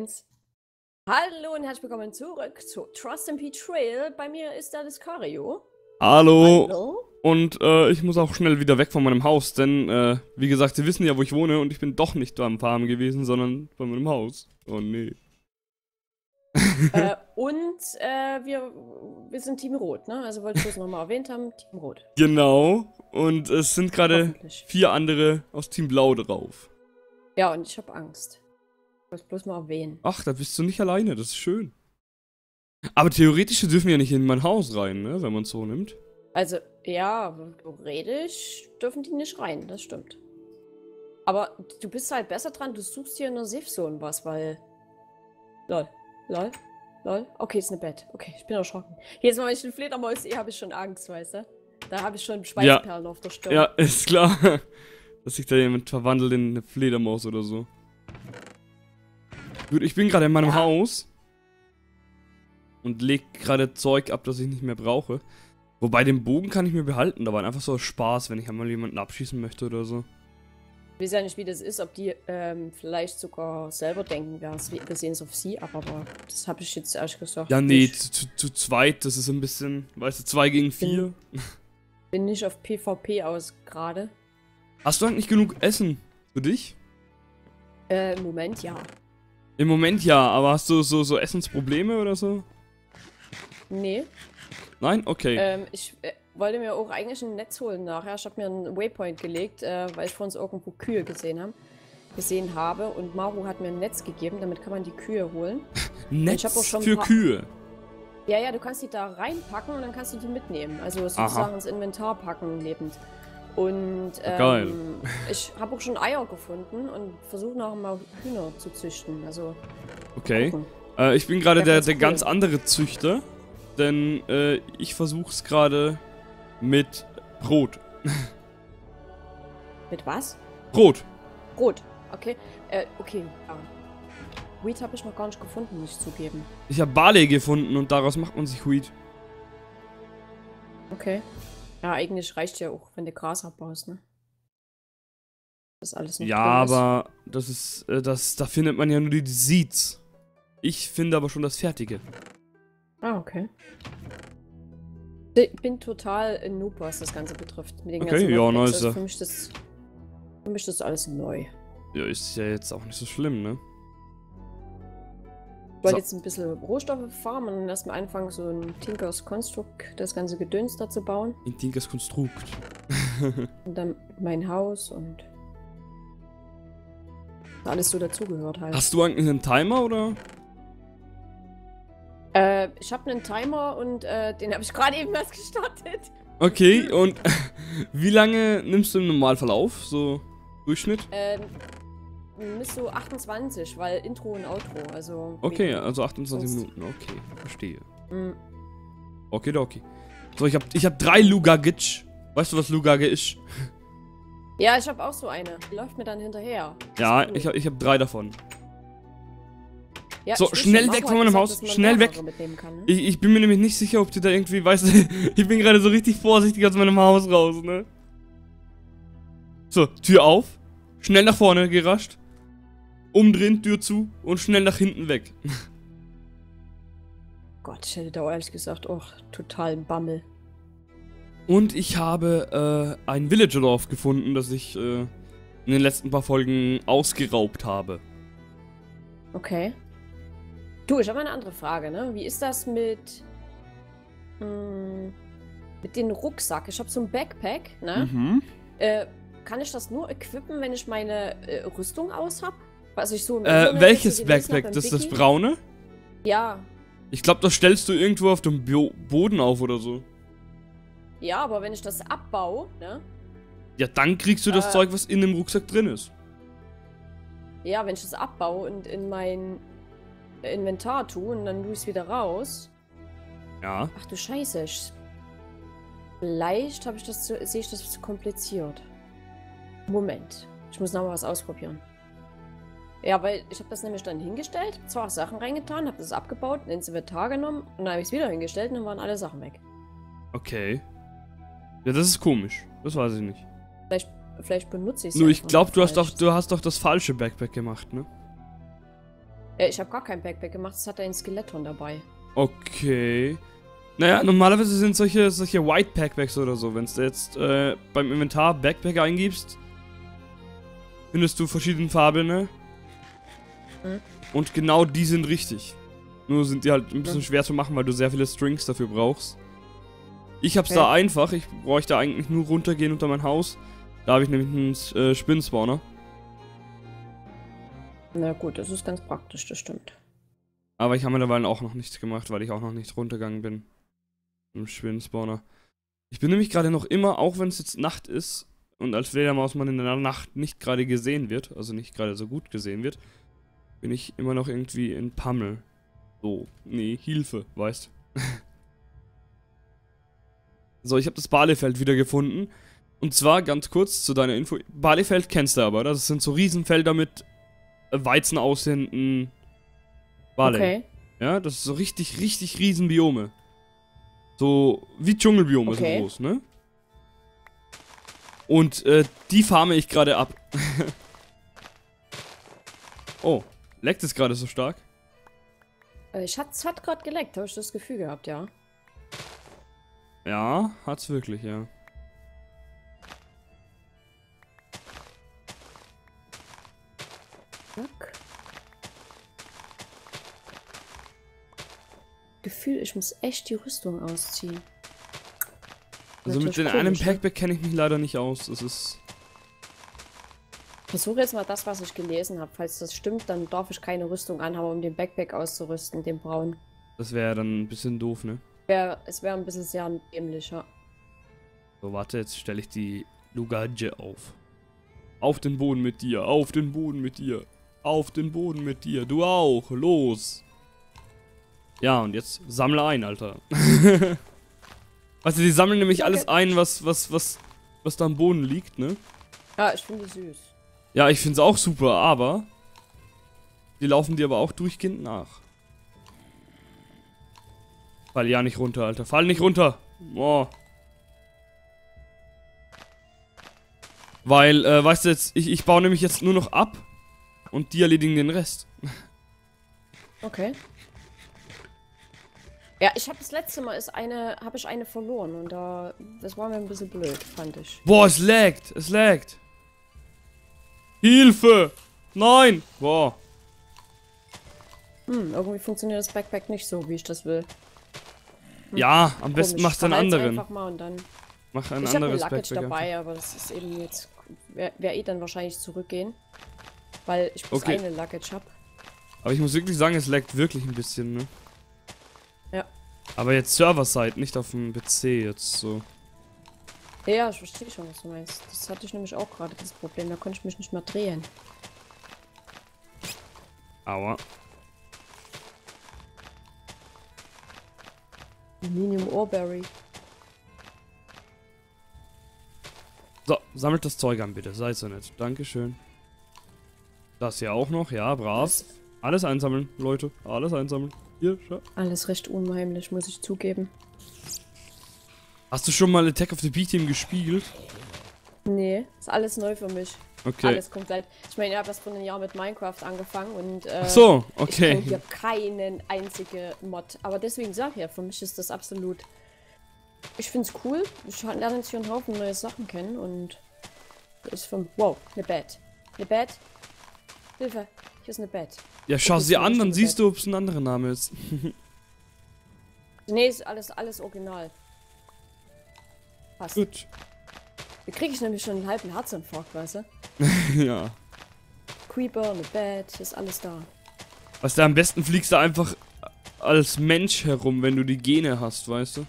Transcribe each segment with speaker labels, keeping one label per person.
Speaker 1: 1. Hallo und herzlich willkommen zurück zu Trust and Betrayal. Bei mir ist da das Cario.
Speaker 2: Hallo.
Speaker 1: Hallo.
Speaker 2: Und ich muss auch schnell wieder weg von meinem Haus, denn wie gesagt, Sie wissen ja, wo ich wohne und ich bin doch nicht am Farm gewesen, sondern bei meinem Haus. Oh nee.
Speaker 1: Wir sind Team Rot, ne? Also wollte ich das nochmal erwähnt haben, Team Rot.
Speaker 2: Genau. Und es sind gerade 4 andere aus Team Blau drauf.
Speaker 1: Ja, und ich habe Angst. Ich wollte es bloß mal erwähnen.
Speaker 2: Ach, da bist du nicht alleine, das ist schön. Aber theoretisch dürfen ja nicht in mein Haus rein, ne, wenn man es so nimmt.
Speaker 1: Also, ja, theoretisch dürfen die nicht rein, das stimmt. Aber du bist halt besser dran, du suchst hier in der Safe Zone was, weil... Lol. Okay, ist ein Bett. Okay, ich bin erschrocken. Jedes Mal, wenn ich eine Fledermaus sehe, habe ich schon Angst, weißt du? Da habe ich schon Schweißperlen auf der Stirn.
Speaker 2: Ja, ist klar. Dass sich da jemand verwandelt in eine Fledermaus oder so. Gut, ich bin gerade in meinem Haus. Und leg gerade Zeug ab, das ich nicht mehr brauche. Wobei, den Bogen kann ich mir behalten. Da war einfach so Spaß, wenn ich einmal jemanden abschießen möchte oder so.
Speaker 1: Ich weiß ja nicht, wie das ist, ob die vielleicht sogar selber denken, wir sehen es auf sie ab, aber das habe ich jetzt ehrlich gesagt.
Speaker 2: Ja, nee, zu zweit, das ist ein bisschen, weißt du, 2 gegen 4.
Speaker 1: Bin nicht auf PvP aus gerade.
Speaker 2: Hast du eigentlich genug Essen für dich?
Speaker 1: Im Moment ja.
Speaker 2: Im Moment ja, aber hast du so Essensprobleme oder so?
Speaker 1: Nee.
Speaker 2: Nein? Okay.
Speaker 1: Ich wollte mir auch eigentlich ein Netz holen nachher. Ich habe mir einen Waypoint gelegt, weil ich vor uns irgendwo Kühe gesehen habe. Und Maru hat mir ein Netz gegeben, damit kann man die Kühe holen.
Speaker 2: Netz für Kühe?
Speaker 1: Ja, du kannst die da reinpacken und dann kannst du die mitnehmen. Also sozusagen ins Inventar packen, lebend. Und
Speaker 2: geil.
Speaker 1: Ich habe auch schon Eier gefunden und versuche nachher mal Hühner zu züchten. Also
Speaker 2: okay. Ich bin gerade der ganz andere Züchter. Denn ich versuch's gerade mit Brot.
Speaker 1: Mit was?
Speaker 2: Brot.
Speaker 1: Brot, okay. Okay, ja. Wheat habe ich noch gar nicht gefunden, muss ich zugeben.
Speaker 2: Ich habe Barley gefunden und daraus macht man sich Wheat.
Speaker 1: Okay. Ja, eigentlich reicht ja auch, wenn du Gras abbaust, ne? Das ist alles noch
Speaker 2: ja, aber das ist, da findet man ja nur die Seeds. Ich finde aber schon das Fertige.
Speaker 1: Ah, okay. Ich bin total in Noob, was das Ganze betrifft. Mit den ganzen
Speaker 2: nice.
Speaker 1: Für mich das alles neu.
Speaker 2: Ja, ist ja jetzt auch nicht so schlimm, ne?
Speaker 1: Ich wollte jetzt ein bisschen Rohstoffe farmen und dann erstmal anfangen, so ein Tinkers Konstrukt, das ganze Gedöns da zu bauen.
Speaker 2: Ein Tinkers Konstrukt.
Speaker 1: Und dann mein Haus und alles so dazugehört halt.
Speaker 2: Hast du eigentlich einen Timer, oder?
Speaker 1: Ich habe einen Timer und den habe ich gerade eben erst gestartet.
Speaker 2: Okay, und wie lange nimmst du im Normalfall auf? So Durchschnitt?
Speaker 1: Bis so 28, weil Intro und Outro, also...
Speaker 2: Okay, also 28 Minuten, okay, verstehe. Okay. So, ich hab 3 Lugagic. Weißt du, was Lugage ist?
Speaker 1: Ja, ich habe auch so eine. Die läuft mir dann hinterher.
Speaker 2: Ja, cool. ich hab 3 davon.
Speaker 1: Ja,
Speaker 2: so, schnell weg von meinem Haus, schnell weg.
Speaker 1: Kann, ne?
Speaker 2: Ich bin mir nämlich nicht sicher, ob die da irgendwie, weißt du, ich bin gerade so richtig vorsichtig aus meinem Haus raus, ne? So, Tür auf, schnell nach vorne gerascht, umdrehen, Tür zu und schnell nach hinten weg.
Speaker 1: Gott, ich hätte da ehrlich gesagt auch total Bammel.
Speaker 2: Und ich habe ein Villagerdorf gefunden, das ich in den letzten paar Folgen ausgeraubt habe.
Speaker 1: Okay. Du, ich habe eine andere Frage, ne? Wie ist das mit dem Rucksack? Ich habe so ein Backpack, ne? Kann ich das nur equippen, wenn ich meine Rüstung aus habe? Was ich so
Speaker 2: welches Backpack? Das ist das braune?
Speaker 1: Ja.
Speaker 2: Ich glaube, das stellst du irgendwo auf dem Boden auf oder so.
Speaker 1: Ja, aber wenn ich das abbaue, ne?
Speaker 2: Ja, dann kriegst du das Zeug, was in dem Rucksack drin ist.
Speaker 1: Ja, wenn ich das abbaue und in mein Inventar tue und dann tue ich es wieder raus.
Speaker 2: Ja.
Speaker 1: Ach du Scheiße. Vielleicht sehe ich das zu kompliziert. Moment. Ich muss nochmal was ausprobieren. Ja, weil ich habe das nämlich dann hingestellt, zwar Sachen reingetan, habe das abgebaut, ins Inventar genommen und dann habe ich es wieder hingestellt und dann waren alle Sachen weg.
Speaker 2: Okay. Ja, das ist komisch. Das weiß ich nicht.
Speaker 1: Vielleicht benutze ich es.
Speaker 2: Nur ich glaube, du hast doch das falsche Backpack gemacht, ne?
Speaker 1: Ich habe gar kein Backpack gemacht, es hat ein Skeleton dabei.
Speaker 2: Okay. Naja, normalerweise sind solche White Backpacks oder so. Wenn du jetzt beim Inventar Backpack eingibst, findest du verschiedene Farben, ne?
Speaker 1: Mhm.
Speaker 2: Und genau die sind richtig. Nur sind die halt ein bisschen schwer zu machen, weil du sehr viele Strings dafür brauchst. Ich hab's da einfach. Ich bräuchte eigentlich nur runtergehen unter mein Haus. Da habe ich nämlich einen Spinnenspawner.
Speaker 1: Na gut, das ist ganz praktisch, das stimmt.
Speaker 2: Aber ich habe mittlerweile auch noch nichts gemacht, weil ich auch noch nicht runtergegangen bin. Im Spinnenspawner. Ich bin nämlich gerade noch immer, auch wenn es jetzt Nacht ist und als Fledermaus man in der Nacht nicht gerade gesehen wird, also nicht gerade so gut gesehen wird, bin ich immer noch irgendwie in Pammel. So, nee, Hilfe, weißt. So, ich habe das Barleyfeld wieder gefunden. Und zwar, ganz kurz zu deiner Info, Barleyfeld kennst du aber, oder? Das sind so Riesenfelder mit Weizen aussehenden Barley.
Speaker 1: Okay.
Speaker 2: Ja, das ist so richtig riesen Biome. So wie Dschungelbiome so groß, ne? Und die farme ich gerade ab. Oh, leckt es gerade so stark?
Speaker 1: Es hat gerade geleckt, habe ich das Gefühl gehabt, ja.
Speaker 2: Ja, hat's wirklich, ja.
Speaker 1: Zack. Gefühl, ich muss echt die Rüstung ausziehen.
Speaker 2: Also mit den einem Packback kenne ich mich leider nicht aus. Das ist...
Speaker 1: Versuche jetzt mal das, was ich gelesen habe. Falls das stimmt, dann darf ich keine Rüstung anhaben, um den Backpack auszurüsten, den braunen.
Speaker 2: Das wäre dann ein bisschen doof, ne?
Speaker 1: Es wäre ein bisschen sehr dämlicher.
Speaker 2: So, warte, jetzt stelle ich die Lugadje auf. Auf den Boden mit dir, auf den Boden mit dir. Auf den Boden mit dir, du auch, los. Ja, und jetzt sammle ein, Alter. Weißt du, die sammeln nämlich alles ein, was da am Boden liegt, ne?
Speaker 1: Ja, ich finde süß.
Speaker 2: Ja, ich finde es auch super, aber die laufen dir aber auch durchgehend nach. Fall ja nicht runter, Alter. Fall nicht runter. Oh. Weil, weißt du jetzt, ich baue nämlich jetzt nur noch ab und die erledigen den Rest.
Speaker 1: Okay. Ja, ich habe das letzte Mal habe ich eine verloren und das war mir ein bisschen blöd, fand ich.
Speaker 2: Boah, es laggt, es laggt. Hilfe! Nein! Boah.
Speaker 1: Irgendwie funktioniert das Backpack nicht so, wie ich das will.
Speaker 2: Ja, am besten machst du einen anderen.
Speaker 1: Einfach mal und dann
Speaker 2: Mach ein
Speaker 1: ich habe
Speaker 2: anderes
Speaker 1: ein Luggage
Speaker 2: Backpack.
Speaker 1: dabei, aber das ist eben jetzt... Wär eh dann wahrscheinlich zurückgehen. Weil ich bloß eine Luggage habe.
Speaker 2: Aber ich muss wirklich sagen, es laggt wirklich ein bisschen, ne?
Speaker 1: Ja.
Speaker 2: Aber jetzt Server-Side, nicht auf dem PC jetzt so.
Speaker 1: Ja, ich verstehe schon, was du meinst. Das hatte ich nämlich auch gerade, das Problem. Da konnte ich mich nicht mehr drehen.
Speaker 2: Aua.
Speaker 1: Aluminium Oreberry.
Speaker 2: So, sammelt das Zeug an, bitte. Seid so nett. Dankeschön. Das hier auch noch, ja, brav. Alles einsammeln, Leute. Alles einsammeln. Hier, schau.
Speaker 1: Alles recht unheimlich, muss ich zugeben.
Speaker 2: Hast du schon mal Attack of the B-Team gespielt?
Speaker 1: Nee, ist alles neu für mich.
Speaker 2: Okay.
Speaker 1: Alles komplett. Ich meine, ich habe erst vor einem Jahr mit Minecraft angefangen und
Speaker 2: Ach so, okay.
Speaker 1: ich kenne hier keinen einzigen Mod. Aber deswegen sag ich ja, für mich ist das absolut... Ich finde es cool. Ich lerne jetzt hier einen Haufen neue Sachen kennen und... Das ist vom... Wow, eine Bed. Eine Bed. Hilfe, hier ist eine Bed.
Speaker 2: Ja, schau sie an, dann siehst du, ob es ein anderer Name ist.
Speaker 1: Nee, ist alles original. Passt.
Speaker 2: Gut.
Speaker 1: Da kriege ich nämlich schon einen halben Herzinfarkt, weißt du?
Speaker 2: Ja.
Speaker 1: Creeper, eine Bed, ist alles da.
Speaker 2: Was da am besten fliegst du einfach als Mensch herum, wenn du die Gene hast, weißt du?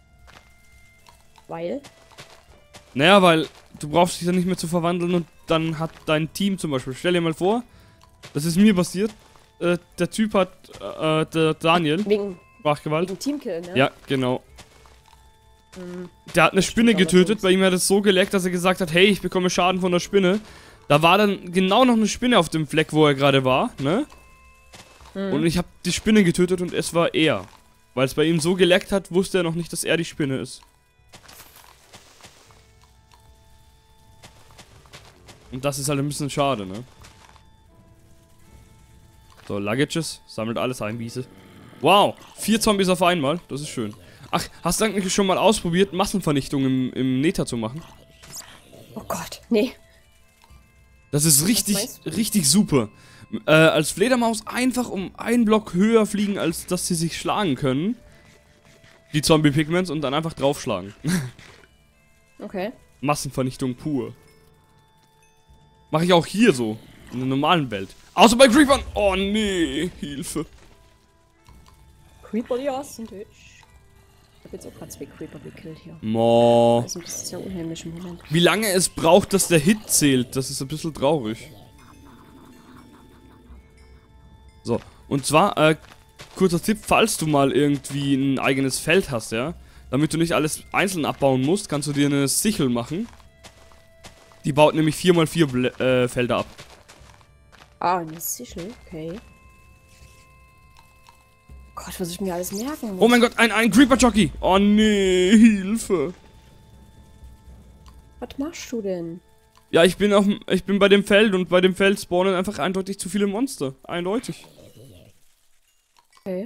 Speaker 1: Weil?
Speaker 2: Naja, weil du brauchst dich dann nicht mehr zu verwandeln und dann hat dein Team zum Beispiel, stell dir mal vor, das ist mir passiert, der Typ hat, der Daniel,
Speaker 1: Wegen
Speaker 2: Sprachgewalt.
Speaker 1: Teamkill, ne?
Speaker 2: Ja, genau. Der hat eine Spinne getötet, bei ihm hat es so geleckt, dass er gesagt hat, hey, ich bekomme Schaden von der Spinne. Da war dann genau noch eine Spinne auf dem Fleck, wo er gerade war, ne? Und ich habe die Spinne getötet und es war er. Weil es bei ihm so geleckt hat, wusste er noch nicht, dass er die Spinne ist. Und das ist halt ein bisschen schade, ne? So, Luggages. Sammelt alles ein, Wiese. Wow, 4 Zombies auf einmal. Das ist schön. Ach, hast du eigentlich schon mal ausprobiert, Massenvernichtung im Nether zu machen?
Speaker 1: Oh Gott, nee.
Speaker 2: Das ist
Speaker 1: Was
Speaker 2: richtig,
Speaker 1: meinst du?
Speaker 2: richtig super. Als Fledermaus einfach um einen Block höher fliegen, als dass sie sich schlagen können. Die Zombie-Pigments und dann einfach draufschlagen.
Speaker 1: Okay.
Speaker 2: Massenvernichtung pur. Mache ich auch hier so. In der normalen Welt. Außer bei Creepern. Oh nee, Hilfe.
Speaker 1: Creeper, die hassen dich. Ich hab jetzt auch gerade 2 Creeper gekillt hier.
Speaker 2: Mo.
Speaker 1: Das ist ein bisschen sehr unheimlich im Moment.
Speaker 2: Wie lange es braucht, dass der Hit zählt, das ist ein bisschen traurig. So, und zwar, kurzer Tipp, falls du mal irgendwie ein eigenes Feld hast, ja, damit du nicht alles einzeln abbauen musst, kannst du dir eine Sichel machen. Die baut nämlich 4x4 Felder ab.
Speaker 1: Ah, eine Sichel, okay. Gott, was ich mir alles merken muss.
Speaker 2: Oh mein Gott, ein Creeper-Jockey! Oh nee, Hilfe!
Speaker 1: Was machst du denn?
Speaker 2: Ja, ich bin bei dem Feld und bei dem Feld spawnen einfach eindeutig zu viele Monster. Eindeutig.
Speaker 1: Okay.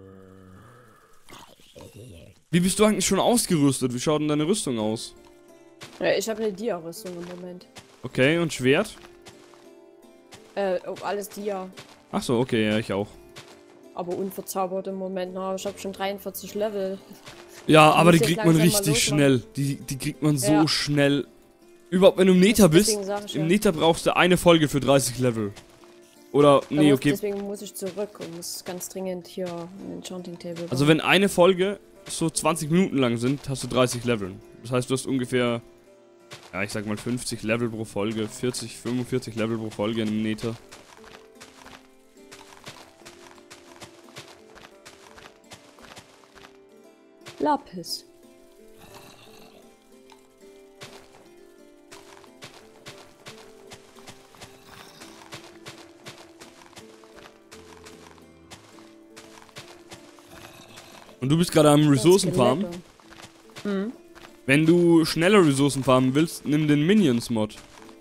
Speaker 2: Wie bist du eigentlich schon ausgerüstet? Wie schaut denn deine Rüstung aus?
Speaker 1: Ja, ich habe eine Dia-Rüstung im Moment.
Speaker 2: Okay, und Schwert?
Speaker 1: Oh, alles Dia.
Speaker 2: Ach so, okay, ja, ich auch.
Speaker 1: Aber unverzaubert im Moment. Na, ich habe schon 43 Level.
Speaker 2: Ja, aber die
Speaker 1: muss jetzt
Speaker 2: kriegt man
Speaker 1: langsam mal
Speaker 2: richtig
Speaker 1: losmachen.
Speaker 2: schnell. Die kriegt man so
Speaker 1: Ja.
Speaker 2: schnell. Überhaupt, wenn du im Nether bist,
Speaker 1: Deswegen sag ich
Speaker 2: im
Speaker 1: ja.
Speaker 2: Nether brauchst du eine Folge für 30 Level. Oder, nee, okay.
Speaker 1: Deswegen muss ich zurück und muss ganz dringend hier ein Enchanting Table bauen.
Speaker 2: Also wenn eine Folge so 20 Minuten lang sind, hast du 30 Level. Das heißt, du hast ungefähr, ja, ich sag mal 50 Level pro Folge, 40, 45 Level pro Folge im Nether.
Speaker 1: Lapis.
Speaker 2: Und du bist gerade am Ressourcenfarm.
Speaker 1: Hm.
Speaker 2: Wenn du schneller Ressourcen farmen willst, nimm den Minions-Mod.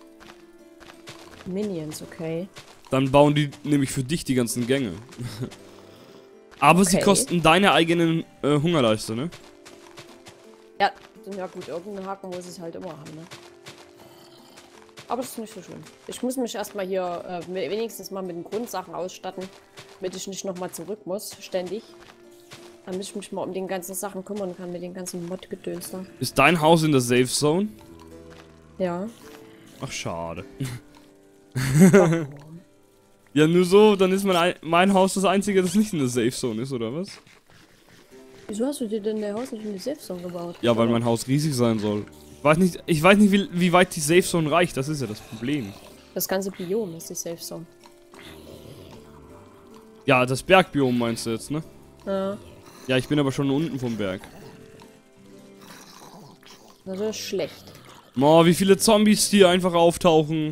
Speaker 1: Minions, okay.
Speaker 2: Dann bauen die nämlich für dich die ganzen Gänge. Aber sie
Speaker 1: Okay.
Speaker 2: kosten deine eigenen Hungerleiste, ne?
Speaker 1: Ja, ja gut, irgendeinen Haken muss ich halt immer haben, ne? Aber das ist nicht so schlimm. Ich muss mich erstmal hier wenigstens mal mit den Grundsachen ausstatten, damit ich nicht nochmal zurück muss, ständig. Damit ich mich mal um den ganzen Sachen kümmern kann, mit den ganzen Mod-Gedöns da.
Speaker 2: Ist dein Haus in der Safe Zone?
Speaker 1: Ja.
Speaker 2: Ach, schade.
Speaker 1: Warum?
Speaker 2: Ja, nur so, dann ist mein Haus das einzige, das nicht in der Safe Zone ist, oder was?
Speaker 1: Wieso hast du dir denn dein Haus nicht in die Safe Zone gebaut?
Speaker 2: Ja, weil mein Haus riesig sein soll. Ich weiß nicht wie weit die Safe Zone reicht, das ist ja das Problem.
Speaker 1: Das ganze Biom ist die Safe Zone.
Speaker 2: Ja, das Bergbiom meinst du jetzt, ne?
Speaker 1: Ja.
Speaker 2: Ja, ich bin aber schon unten vom Berg.
Speaker 1: Das ist schlecht.
Speaker 2: Oh, wie viele Zombies hier einfach auftauchen.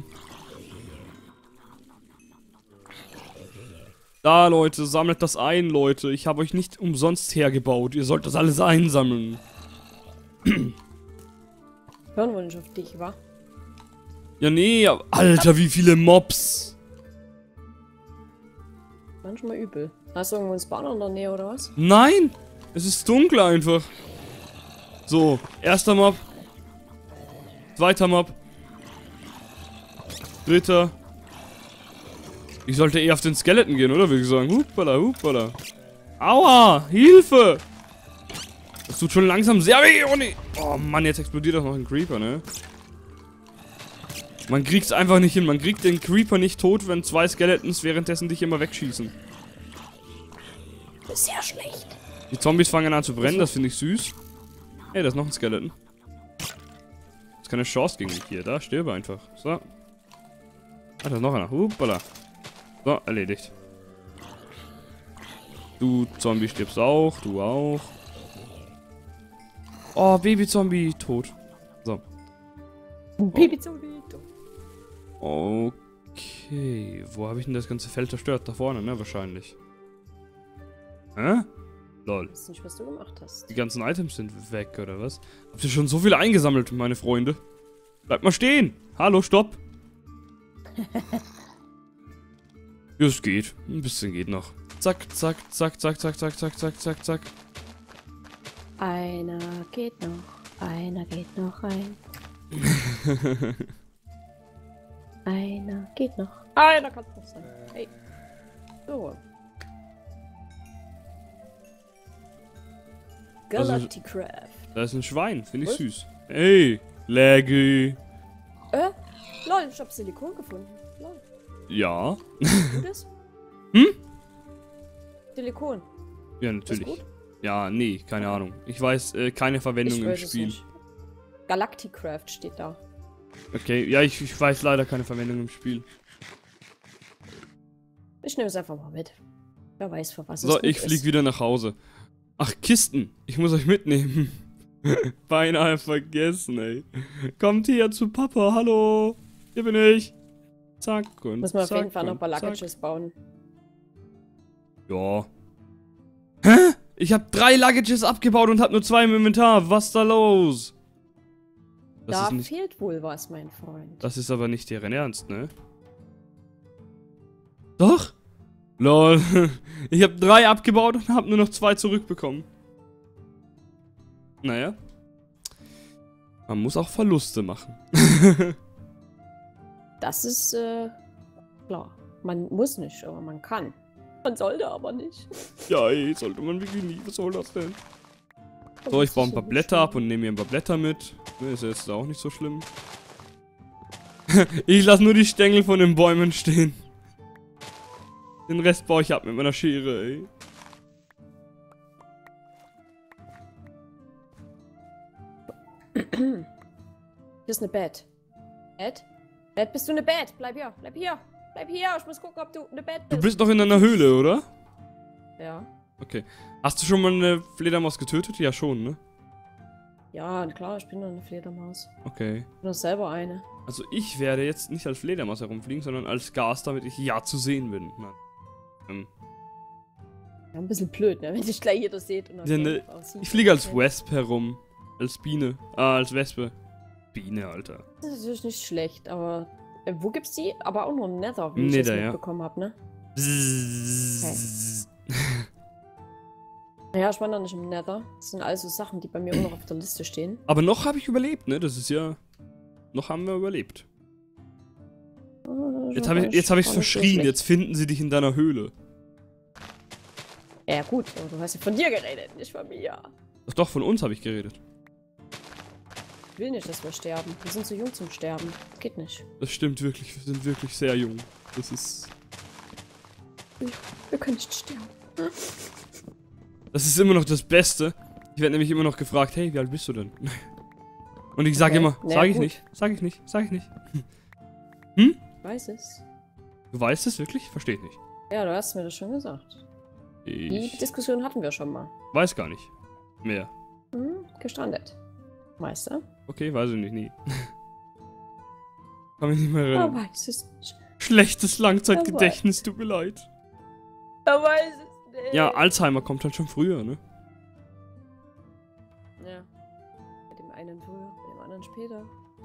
Speaker 2: Da, Leute, sammelt das ein, Leute. Ich habe euch nicht umsonst hergebaut. Ihr sollt das alles einsammeln.
Speaker 1: Hören wir nicht auf dich, wa?
Speaker 2: Ja, nee, Alter, wie viele Mobs.
Speaker 1: Manchmal übel. Hast du irgendwo einen Spawner in der Nähe oder was?
Speaker 2: Nein, es ist dunkel einfach. So, erster Mob. Zweiter Mob. Dritter. Ich sollte eher auf den Skeleton gehen, oder? Würde ich sagen. Hupala, hupala. Aua, Hilfe. Das tut schon langsam sehr weh. Oh, nee. Oh Mann, jetzt explodiert doch noch ein Creeper, ne? Man kriegt's einfach nicht hin. Man kriegt den Creeper nicht tot, wenn 2 Skeletons währenddessen dich immer wegschießen.
Speaker 1: Das ist sehr schlecht.
Speaker 2: Die Zombies fangen an zu brennen, das finde ich süß. Hey, da ist noch ein Skeleton. Das ist keine Chance gegen mich hier. Da, stirbe einfach. So. Ah, da ist noch einer. Hupala. So, erledigt. Du Zombie stirbst auch. Du auch. Oh, Baby-Zombie. Tot. So.
Speaker 1: Baby-Zombie.
Speaker 2: Okay. Wo habe ich denn das ganze Feld zerstört? Da vorne, ne? Wahrscheinlich. Hä? Lol.
Speaker 1: Ich weiß nicht, was du gemacht hast.
Speaker 2: Die ganzen Items sind weg, oder was? Habt ihr schon so viel eingesammelt, meine Freunde? Bleibt mal stehen! Hallo, stopp! Ja, es geht. Ein bisschen geht noch. Zack, zack, zack, zack, zack, zack, zack, zack, zack, zack.
Speaker 1: Einer geht noch. Einer geht noch rein. Einer geht noch. Einer kann es noch sein. Hey. So. Galacticraft.
Speaker 2: Da ist ein Schwein. Finde ich süß. Ey, Laggy.
Speaker 1: Lol, ich hab Silikon gefunden. Lol.
Speaker 2: Ja.
Speaker 1: Gutes?
Speaker 2: Hm?
Speaker 1: Silikon.
Speaker 2: Ja,
Speaker 1: Ist
Speaker 2: natürlich.
Speaker 1: gut?
Speaker 2: Ja, nee, keine Ahnung. Ich weiß keine Verwendung im
Speaker 1: weiß es
Speaker 2: Spiel.
Speaker 1: nicht. Galacticraft steht da.
Speaker 2: Okay, ja, ich weiß leider keine Verwendung im Spiel.
Speaker 1: Ich nehme es einfach mal mit. Wer weiß, für was es
Speaker 2: So,
Speaker 1: gut
Speaker 2: ich flieg
Speaker 1: ist.
Speaker 2: wieder nach Hause. Ach, Kisten. Ich muss euch mitnehmen. Beinahe vergessen, ey. Kommt hier zu Papa, hallo. Hier bin ich. Zack und
Speaker 1: Muss man auf
Speaker 2: zack
Speaker 1: jeden Fall noch ein paar
Speaker 2: und zack.
Speaker 1: Luggages bauen.
Speaker 2: Ja. Hä? Ich habe 3 Luggages abgebaut und habe nur 2 im Inventar. Was ist da los?
Speaker 1: Da
Speaker 2: ist nicht,
Speaker 1: fehlt wohl was, mein Freund.
Speaker 2: das ist aber nicht deren Ernst, ne? Doch? Lol. Ich habe 3 abgebaut und habe nur noch 2 zurückbekommen. Naja. Man muss auch Verluste machen.
Speaker 1: Das ist, klar. Man muss nicht, aber man kann. Man sollte aber nicht.
Speaker 2: Ja, ey, sollte man wirklich nie. Was soll das denn? So, ich baue ein paar Blätter ab und nehme mir ein paar Blätter mit. Ne, ist jetzt auch nicht so schlimm. Ich lasse nur die Stängel von den Bäumen stehen. Den Rest baue ich ab mit meiner Schere, ey.
Speaker 1: Hier ist eine Bett. Bett? Bett, bist du eine Bett? Bleib hier, bleib hier. Bleib hier, ich muss gucken, ob du eine Bett bist.
Speaker 2: Du bist noch in einer Höhle, oder?
Speaker 1: Ja.
Speaker 2: Okay. Hast du schon mal eine Fledermaus getötet? Ja, schon, ne?
Speaker 1: Ja, klar, ich bin doch eine Fledermaus.
Speaker 2: Okay.
Speaker 1: Ich bin doch selber eine.
Speaker 2: Also ich werde jetzt nicht als Fledermaus herumfliegen, sondern als Gas, damit ich ja zu sehen bin. Nein.
Speaker 1: Ja, ein bisschen blöd, ne? Wenn dich gleich jeder sieht und
Speaker 2: Ja, ne, ich fliege als Wesp herum. Als Biene. Ah, als Wespe. Biene, Alter.
Speaker 1: Das ist natürlich nicht schlecht, aber wo gibt's die? Aber auch nur im Nether, wie ich
Speaker 2: Nether,
Speaker 1: das
Speaker 2: ja.
Speaker 1: mitbekommen habe, ne?
Speaker 2: Bzzz.
Speaker 1: Ja, ich war noch nicht im Nether. Das sind also Sachen, die bei mir auch noch auf der Liste stehen.
Speaker 2: Aber noch habe ich überlebt, ne? Das ist ja... Noch haben wir überlebt. Jetzt habe ich es verschrien. Jetzt finden sie dich in deiner Höhle.
Speaker 1: Ja gut, aber du hast ja von dir geredet, nicht von mir.
Speaker 2: Doch, von uns habe ich geredet.
Speaker 1: Ich will nicht, dass wir sterben. Wir sind zu jung zum Sterben. Geht nicht.
Speaker 2: Das stimmt wirklich. Wir sind wirklich sehr jung. Das ist...
Speaker 1: Wir können nicht sterben.
Speaker 2: Das ist immer noch das Beste. Ich werde nämlich immer noch gefragt, hey, wie alt bist du denn? Und ich sage immer,
Speaker 1: naja,
Speaker 2: sag ich
Speaker 1: gut.
Speaker 2: nicht, sag ich nicht, sag ich nicht. Hm?
Speaker 1: Ich weiß es.
Speaker 2: Du weißt es wirklich? Verstehe ich nicht.
Speaker 1: Ja, du hast mir das schon gesagt. Die
Speaker 2: Ich
Speaker 1: Diskussion hatten wir schon mal.
Speaker 2: weiß gar nicht. Mehr.
Speaker 1: Gestrandet. Meister?
Speaker 2: Okay, weiß ich nicht, nie. Kann mich nicht mehr
Speaker 1: Er
Speaker 2: erinnern.
Speaker 1: weiß es nicht.
Speaker 2: Schlechtes Langzeitgedächtnis, tut mir leid.
Speaker 1: Er weiß es nicht.
Speaker 2: Ja, Alzheimer kommt halt schon früher, ne?
Speaker 1: Ja. Mit dem einen früher, mit dem anderen später.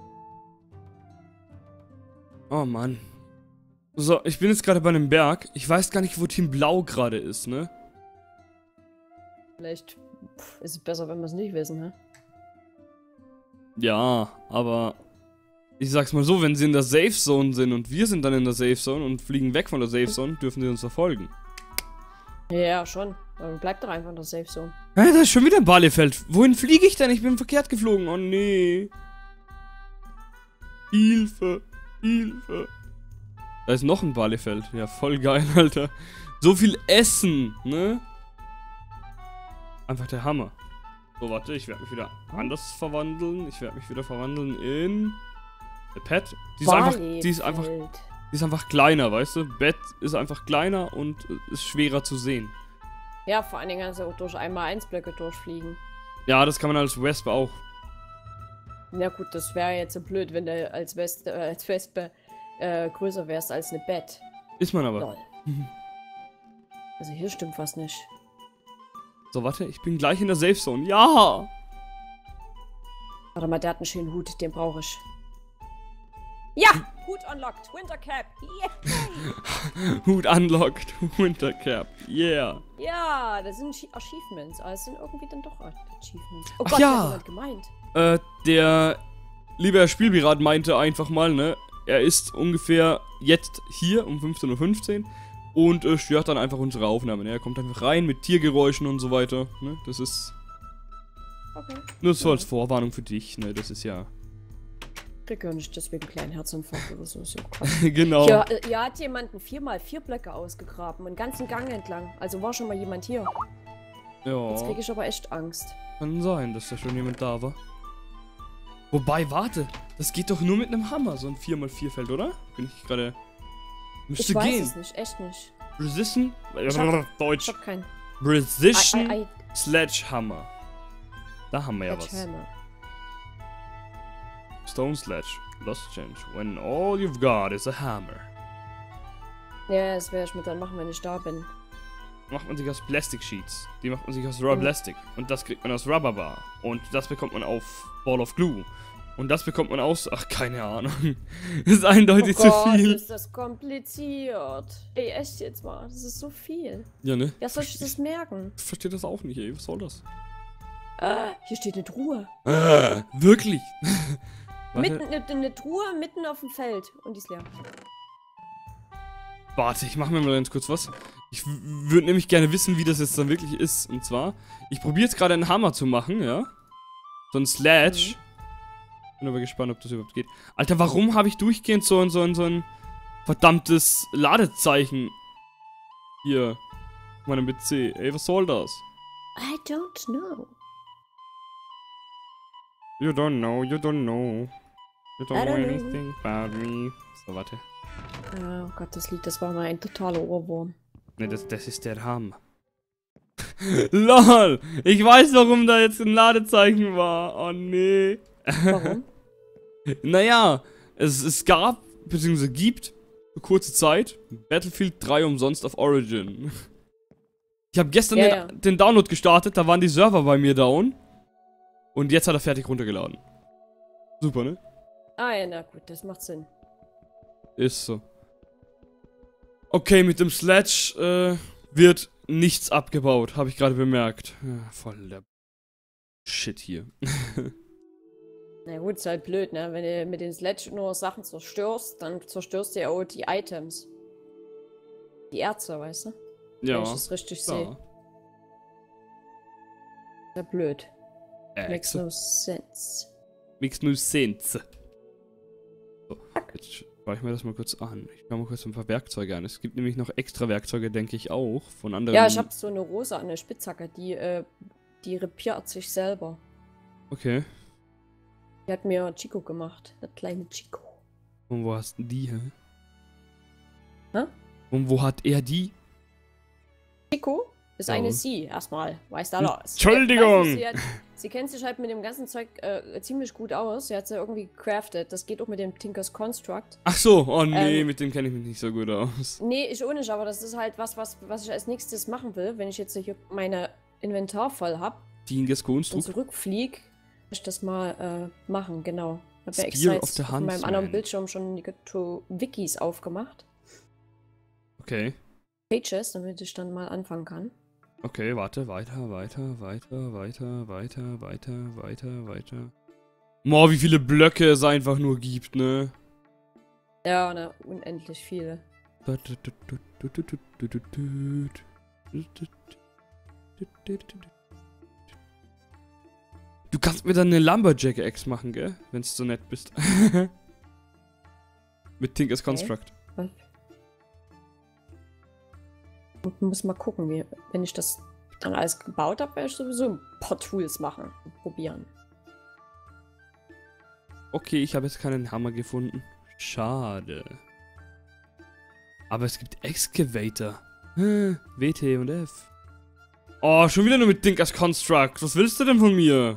Speaker 2: Oh Mann. So, ich bin jetzt gerade bei einem Berg. Ich weiß gar nicht, wo Team Blau gerade ist, ne?
Speaker 1: Vielleicht ist es besser, wenn wir es nicht wissen, hä?
Speaker 2: Ja, aber ich sag's mal so, wenn sie in der Safe Zone sind und wir sind dann in der Safe Zone und fliegen weg von der Safe Zone, dürfen sie uns verfolgen.
Speaker 1: Ja, schon. Aber bleib doch einfach in der Safe Zone.
Speaker 2: Hä, da ist schon wieder ein Balefeld. Wohin fliege ich denn? Ich bin verkehrt geflogen. Oh nee. Hilfe. Hilfe. Da ist noch ein Balefeld. Ja, voll geil, Alter. So viel Essen, ne? Einfach der Hammer. So, warte, ich werde mich wieder anders verwandeln. Ich werde mich wieder verwandeln in... Pet. Die ist einfach kleiner, weißt du? Bett ist einfach kleiner und ist schwerer zu sehen.
Speaker 1: Ja, vor allen Dingen kannst du auch durch 1x1-Blöcke durchfliegen.
Speaker 2: Ja, das kann man als Wespe auch.
Speaker 1: Na gut, das wäre jetzt so blöd, wenn du als Wespe größer wärst als eine Bett.
Speaker 2: Ist man aber.
Speaker 1: Lol. Also hier stimmt was nicht.
Speaker 2: So, warte, ich bin gleich in der Safe Zone. Ja!
Speaker 1: Warte mal, der hat einen schönen Hut, den brauche ich. Ja! Hut unlocked. Winter Cap. Yeah.
Speaker 2: Hut unlocked. Winter Cap. Yeah.
Speaker 1: Ja, das sind Achievements. Aber es sind irgendwie dann doch Achievements. Oh
Speaker 2: Ach
Speaker 1: Gott,
Speaker 2: ja.
Speaker 1: hat jemand gemeint.
Speaker 2: Der liebe Herr Spielpirat meinte einfach mal, ne, er ist ungefähr jetzt hier um 15:15 Uhr und stört dann einfach unsere Aufnahme, ne? Er kommt einfach rein mit Tiergeräuschen und so weiter, ne? Das ist
Speaker 1: Okay.
Speaker 2: nur so als Vorwarnung für dich, ne? Das ist ja...
Speaker 1: Krieg ja nicht deswegen einen kleinen Herzinfarkt oder so. So krass.
Speaker 2: Genau.
Speaker 1: Hier hat jemand 4x4 Blöcke ausgegraben, einen ganzen Gang entlang. Also war schon mal jemand hier. Jetzt
Speaker 2: Ja,
Speaker 1: kriege ich aber echt Angst.
Speaker 2: kann sein, dass da schon jemand da war. Wobei, warte, das geht doch nur mit einem Hammer, so ein 4x4 Feld, oder? Bin ich gerade... Müsste
Speaker 1: Ich weiß
Speaker 2: gehen.
Speaker 1: es nicht, echt nicht.
Speaker 2: Precision... Deutsch.
Speaker 1: Ich hab keinen.
Speaker 2: Precision Sledgehammer. Da haben wir ja was.
Speaker 1: Hammer.
Speaker 2: Stone Sledge. Lost change. When all you've got is a hammer.
Speaker 1: Ja, das werde ich mir dann machen, wenn ich da bin.
Speaker 2: Macht man sich aus Plastic Sheets. Die macht man sich aus Raw Plastic. Und das kriegt man aus Rubber Bar. Und das bekommt man auf Ball of Glue. Und das bekommt man aus... Ach, keine Ahnung. Das ist eindeutig
Speaker 1: Oh
Speaker 2: zu
Speaker 1: Gott,
Speaker 2: viel.
Speaker 1: ist das kompliziert. Ey, echt jetzt mal. Das ist so viel.
Speaker 2: Ja, ne?
Speaker 1: Ja, soll ich das merken?
Speaker 2: Ich verstehe das auch nicht, ey. Was soll das?
Speaker 1: Hier steht eine Truhe.
Speaker 2: Wirklich? Warte,
Speaker 1: Mitten, eine Truhe mitten auf dem Feld. Und die ist leer.
Speaker 2: warte, ich mache mir mal ganz kurz was. Ich würde nämlich gerne wissen, wie das jetzt dann wirklich ist. Und zwar, ich probiere jetzt gerade einen Hammer zu machen, ja? So ein Sledge. Bin aber gespannt, ob das überhaupt geht. Alter, warum habe ich durchgehend so ein verdammtes Ladezeichen hier auf meinem PC? Ey, was soll das?
Speaker 1: I don't know.
Speaker 2: You don't know, you don't know. You don't
Speaker 1: I
Speaker 2: know
Speaker 1: don't know.
Speaker 2: anything about me. So, warte.
Speaker 1: Oh Gott, das Lied, das war mal ein totaler Ohrwurm.
Speaker 2: Ne, das ist der Hammer. LOL! Ich weiß, warum da jetzt ein Ladezeichen war. Oh, nee.
Speaker 1: Warum?
Speaker 2: Naja, es gab, beziehungsweise gibt, für kurze Zeit, Battlefield 3 umsonst auf Origin. Ich habe gestern den Download gestartet, da waren die Server bei mir down. Und jetzt hat er fertig runtergeladen. Super, ne?
Speaker 1: Ah ja, na gut, das macht Sinn.
Speaker 2: Ist so. Okay, mit dem Sledge wird nichts abgebaut, habe ich gerade bemerkt. Ja, voll der Shit hier.
Speaker 1: Na gut, ist halt blöd, ne? Wenn du mit den Sledge nur Sachen zerstörst, dann zerstörst du ja auch die Items. Die Erze, weißt du?
Speaker 2: Ja.
Speaker 1: Wenn ich das richtig sehe. Ja, blöd. Makes no sense.
Speaker 2: Makes no sense. So, jetzt schaue ich mir das mal kurz an. Ich schaue mal kurz ein paar Werkzeuge an. Es gibt nämlich noch extra Werkzeuge, denke ich auch, von anderen...
Speaker 1: Ja, ich habe so eine rosa, eine Spitzhacke, die repariert sich selber.
Speaker 2: Okay.
Speaker 1: Die hat mir Chico gemacht, der kleine Chico.
Speaker 2: Und wo hast du die, hä?
Speaker 1: Hä?
Speaker 2: Und wo hat er die?
Speaker 1: Chico ist eine sie, erstmal. Weiß da alles.
Speaker 2: Entschuldigung!
Speaker 1: Sie kennt sich halt mit dem ganzen Zeug ziemlich gut aus. Sie hat sie irgendwie gecraftet. Das geht auch mit dem Tinkers Construct.
Speaker 2: Ach so, oh nee, mit dem kenne ich mich nicht so gut aus.
Speaker 1: Nee, ich auch nicht, aber das ist halt was ich als nächstes machen will, wenn ich jetzt hier meine Inventar voll habe.
Speaker 2: Tinkers
Speaker 1: Und
Speaker 2: Construct?
Speaker 1: zurückfliege, will ich das mal machen, genau. Ich habe ja
Speaker 2: Spear
Speaker 1: extra
Speaker 2: of the
Speaker 1: jetzt auf meinem
Speaker 2: Huntsman.
Speaker 1: anderen Bildschirm schon die Wikis aufgemacht.
Speaker 2: Okay.
Speaker 1: Pages, damit ich dann mal anfangen kann.
Speaker 2: Okay, warte, weiter. Boah, wie viele Blöcke es einfach nur gibt, ne?
Speaker 1: Ja, ne, unendlich viele.
Speaker 2: Du kannst mir dann eine Lumberjack-Axe machen, gell? Wenn du so nett bist. Mit Tinkers Construct.
Speaker 1: Ich muss mal gucken, wenn ich das dann alles gebaut habe, werde ich sowieso ein paar Tools machen und probieren.
Speaker 2: Okay, ich habe jetzt keinen Hammer gefunden. Schade. Aber es gibt Excavator. WT und F. Oh, schon wieder nur mit Tinkers Construct. Was willst du denn von mir?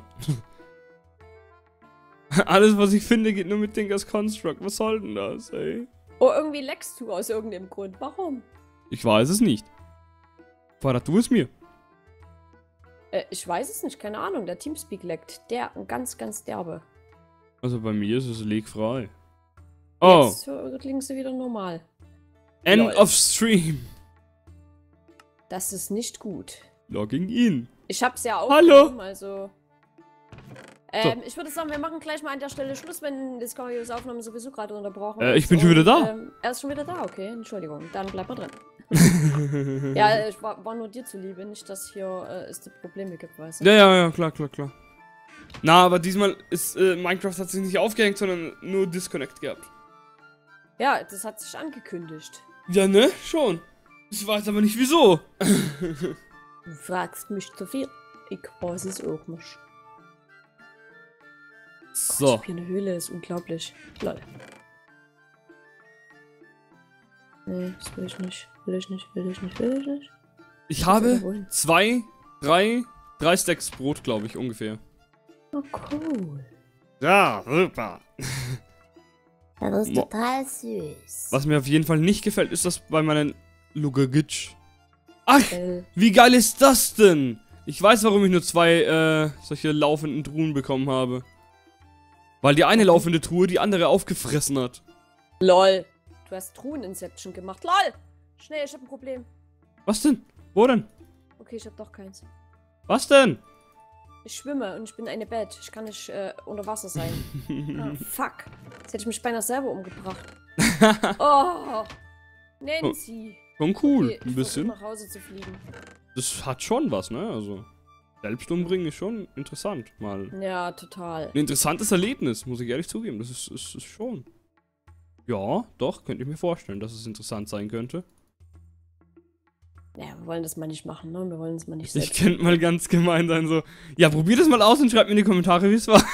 Speaker 2: Alles, was ich finde, geht nur mit Tinkers Construct. Was soll denn das, ey?
Speaker 1: Oh, irgendwie leckst du aus irgendeinem Grund. Warum?
Speaker 2: Ich weiß es nicht. Verrat du es mir.
Speaker 1: Ich weiß es nicht, keine Ahnung. Der Teamspeak leckt. Der ganz, ganz derbe.
Speaker 2: Also bei mir ist es legfrei. Oh.
Speaker 1: Jetzt klingst du wieder normal.
Speaker 2: End
Speaker 1: Lol.
Speaker 2: of Stream.
Speaker 1: Das ist nicht gut.
Speaker 2: Logging in.
Speaker 1: Ich hab's ja
Speaker 2: Hallo.
Speaker 1: aufgenommen, also...
Speaker 2: So.
Speaker 1: Ich würde sagen, wir machen gleich mal an der Stelle Schluss, wenn Discovery's Aufnahme sowieso gerade unterbrochen
Speaker 2: Ich bin schon wieder da.
Speaker 1: Er ist schon wieder da, okay. Entschuldigung, dann bleib mal drin. Ja, ich war nur dir zuliebe, nicht, dass hier es die Probleme gibt, weißt du?
Speaker 2: Ja, klar. Na, aber diesmal ist Minecraft hat sich nicht aufgehängt, sondern nur Disconnect gehabt.
Speaker 1: Ja, das hat sich angekündigt.
Speaker 2: Ja, ne? Schon. Ich weiß aber nicht wieso.
Speaker 1: Du fragst mich zu viel. Ich weiß es auch nicht.
Speaker 2: So.
Speaker 1: Ich hab hier eine Höhle, ist unglaublich. Lol. Nee, das will ich nicht. Will ich nicht.
Speaker 2: Ich habe 3 Stacks Brot, glaube ich, ungefähr.
Speaker 1: Oh, cool.
Speaker 2: Ja, super.
Speaker 1: Das ist total süß.
Speaker 2: Was mir auf jeden Fall nicht gefällt, ist das bei meinen Lugagitsch. Ach, wie geil ist das denn? Ich weiß, warum ich nur 2 solche laufenden Truhen bekommen habe. Weil die eine laufende Truhe die andere aufgefressen hat.
Speaker 1: LOL. Du hast Truhen-Inception gemacht. LOL. Schnell, ich hab ein Problem.
Speaker 2: Was denn? Wo denn?
Speaker 1: Okay, ich hab doch keins.
Speaker 2: Was denn?
Speaker 1: Ich schwimme und ich bin eine Bett. Ich kann nicht unter Wasser sein. Ah, fuck. Jetzt hätte ich mich beinahe selber umgebracht. Oh. Nancy.
Speaker 2: Schon cool,
Speaker 1: Okay,
Speaker 2: ein bisschen.
Speaker 1: nach Hause zu fliegen.
Speaker 2: Das hat schon was, ne? Also, selbst umbringen ist schon interessant, mal.
Speaker 1: Ja, total.
Speaker 2: Ein interessantes Erlebnis, muss ich ehrlich zugeben. Das ist schon. Ja, doch, könnte ich mir vorstellen, dass es interessant sein könnte.
Speaker 1: Ja, wir wollen das mal nicht machen, ne? Wir wollen es mal nicht
Speaker 2: Ich
Speaker 1: selbst.
Speaker 2: könnte mal ganz gemein sein, so. Ja, probiert das mal aus und schreibt mir in die Kommentare, wie es war.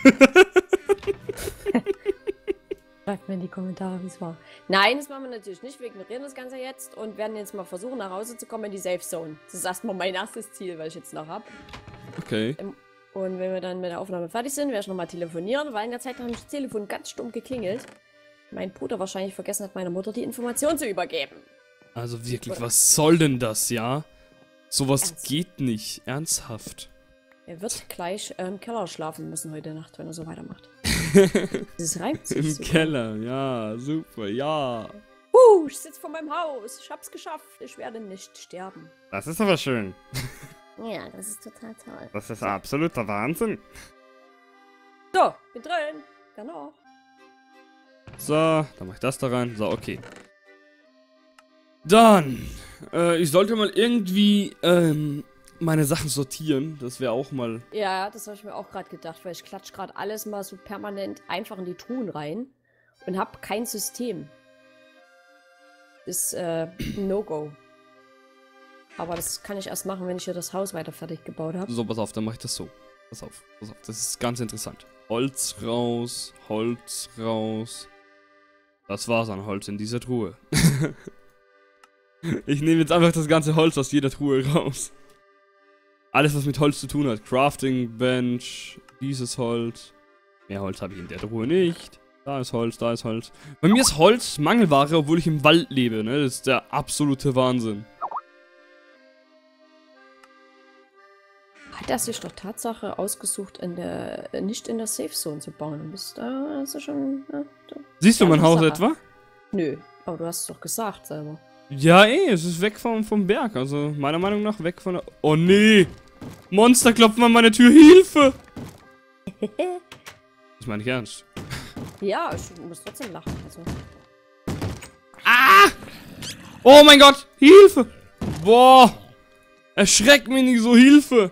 Speaker 1: Schreibt mir in die Kommentare, wie es war. Nein, das machen wir natürlich nicht. Wir ignorieren das Ganze jetzt und werden jetzt mal versuchen, nach Hause zu kommen in die Safe Zone. Das ist erstmal mein erstes Ziel, weil ich jetzt noch habe.
Speaker 2: Okay.
Speaker 1: Und wenn wir dann mit der Aufnahme fertig sind, werde ich nochmal telefonieren, weil in der Zeit hat das Telefon ganz stumm geklingelt. Mein Bruder wahrscheinlich vergessen hat, meiner Mutter die Information zu übergeben.
Speaker 2: Also wirklich, was soll denn das, ja? Sowas
Speaker 1: Ernst?
Speaker 2: geht nicht. Ernsthaft.
Speaker 1: Er wird gleich im Keller schlafen müssen heute Nacht, wenn er so weitermacht. Das reimt sich
Speaker 2: Im
Speaker 1: super.
Speaker 2: Keller, ja, super, ja.
Speaker 1: Ich sitze vor meinem Haus. Ich hab's geschafft. Ich werde nicht sterben.
Speaker 2: Das ist aber schön.
Speaker 1: Ja, das ist total toll.
Speaker 2: Das ist absoluter Wahnsinn.
Speaker 1: So, bin drin. Genau.
Speaker 2: So, dann mach ich das da rein. So, okay. Dann, ich sollte mal irgendwie, meine Sachen sortieren. Das wäre auch mal...
Speaker 1: Ja, das habe ich mir auch gerade gedacht, weil ich klatsch gerade alles mal so permanent einfach in die Truhen rein und habe kein System. Ist ein No-Go. Aber das kann ich erst machen, wenn ich hier das Haus weiter fertig gebaut habe.
Speaker 2: So, pass auf, dann mache ich das so. Pass auf. Das ist ganz interessant. Holz raus, Holz raus. Das war's an Holz in dieser Truhe. Ich nehme jetzt einfach das ganze Holz aus jeder Truhe raus. Alles, was mit Holz zu tun hat. Crafting Bench, dieses Holz. Mehr Holz habe ich in der Truhe nicht. Da ist Holz, da ist Holz. Bei mir ist Holz Mangelware, obwohl ich im Wald lebe, ne? Das ist der absolute Wahnsinn.
Speaker 1: Hat er sich doch Tatsache ausgesucht, nicht in der Safe Zone zu bauen. Du bist da, hast du schon. Ja,
Speaker 2: Siehst du mein Haus
Speaker 1: Sache.
Speaker 2: etwa?
Speaker 1: Nö, aber du hast es doch gesagt selber.
Speaker 2: Ja, es ist weg vom Berg. Also, meiner Meinung nach weg von der... Oh, nee! Monster klopfen an meine Tür. Hilfe! Das meine ich ernst.
Speaker 1: Ja, ich muss trotzdem lachen. Also.
Speaker 2: Ah! Oh mein Gott! Hilfe! Boah! Erschreck mich nicht so, Hilfe!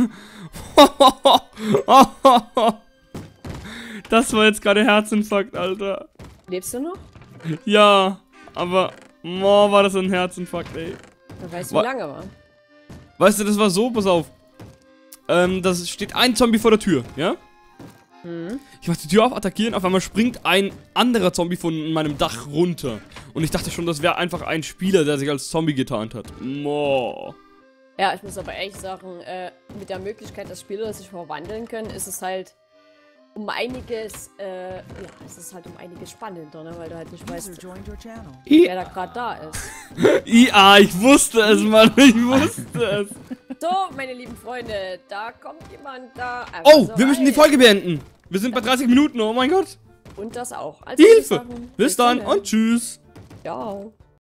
Speaker 2: Das war jetzt gerade Herzinfarkt, Alter.
Speaker 1: Lebst du noch?
Speaker 2: Ja, aber... Boah, war das ein Herzinfarkt, ey.
Speaker 1: Wer weiß, wie lange war.
Speaker 2: Weißt du, das war so, pass auf. Das steht ein Zombie vor der Tür, ja?
Speaker 1: Mhm.
Speaker 2: Ich mach die Tür auf, attackieren, auf einmal springt ein anderer Zombie von meinem Dach runter. Und ich dachte schon, das wäre einfach ein Spieler, der sich als Zombie getarnt hat. Boah.
Speaker 1: Ja, ich muss aber ehrlich sagen, mit der Möglichkeit, dass Spieler sich verwandeln können, ist es halt um einiges, ja, es ist halt um einiges spannender, ne? Weil du halt nicht weißt, wer da gerade da ist.
Speaker 2: Ja, ich wusste es, Mann, ich wusste es.
Speaker 1: So, meine lieben Freunde, da kommt jemand da.
Speaker 2: Oh, wir müssen die Folge beenden. Wir sind bei 30 Minuten, oh mein Gott.
Speaker 1: Und das auch. Also
Speaker 2: Hilfe!
Speaker 1: würde ich sagen,
Speaker 2: Bis dann
Speaker 1: dann.
Speaker 2: und tschüss.
Speaker 1: Ciao.